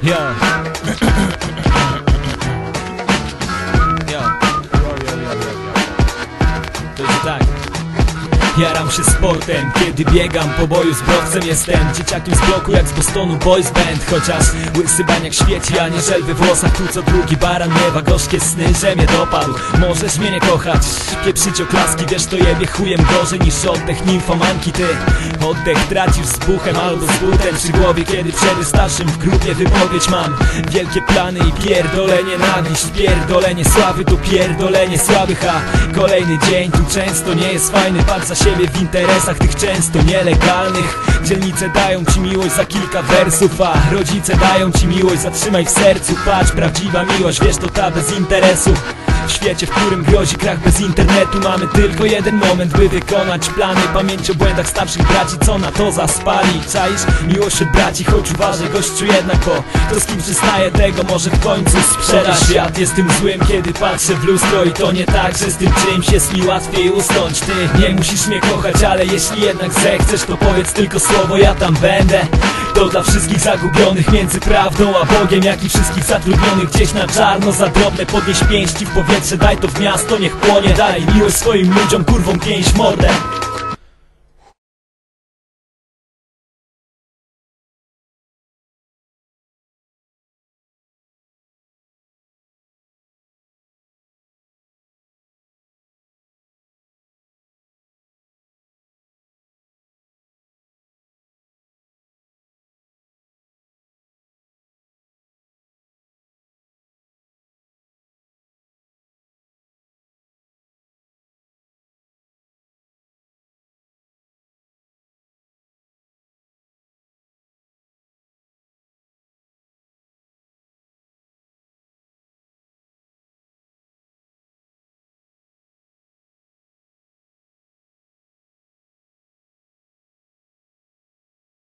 Yo. To jest tak. Jaram się sportem, kiedy biegam po boju z browcem. Jestem dzieciakiem z bloku jak z Bostonu Boys Band. Chociaż łysy baniak świeci, a nie żel we włosach. Tu co drugi baran miewa gorzkie sny, że mnie dopadł. Możesz mnie nie kochać, pieprzyć oklaski. Wiesz to jebie chujem gorzej niż oddech nimfomanki. Ty oddech tracisz z buchem albo z butem przy głowie, kiedy przed starszym w grupie wypowiedź mam. Wielkie plany i pierdolenie nienawiść. Pierdolenie sławy to pierdolenie słabych. A kolejny dzień tu często nie jest fajny. Patrz za siebie w interesach tych często nielegalnych. Dzielnice dają ci miłość za kilka wersów, a rodzice dają ci miłość, zatrzymaj w sercu. Patrz, prawdziwa miłość, wiesz to ta bez interesu. W świecie, w którym grozi krach bez internetu, mamy tylko jeden moment, by wykonać plany. Pamięć o błędach starszych braci, co na to zaspali. Czaisz miłość od braci, choć uważaj gościu jednak, bo kto z kim przystaje, tego może w końcu sprzedać. Świat jest tym złym, kiedy patrzę w lustro. I to nie tak, że z tym czymś jest mi łatwiej usnąć. Ty nie musisz mnie kochać, ale jeśli jednak zechcesz, to powiedz tylko słowo, ja tam będę. To dla wszystkich zagubionych między prawdą a Bogiem, jak i wszystkich zatrudnionych gdzieś na czarno za drobne. Podnieś pięści w powietrze, daj to w miasto, niech płonie. Daj miłość swoim ludziom, kurwom pięść mordę.